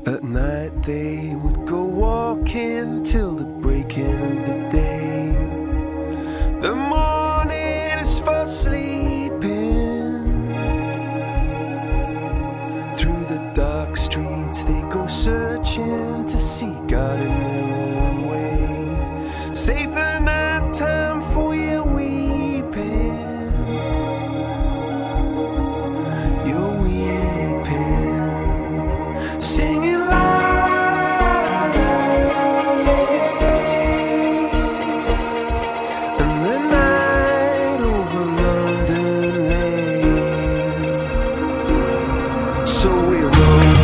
At night they would go walking till the breaking of the day. The morning is for sleeping. Through the dark streets they go searching to see God in their own way. Save the night time for your weeping. You're weeping, singing la la la la. And the night over London lay. So we rode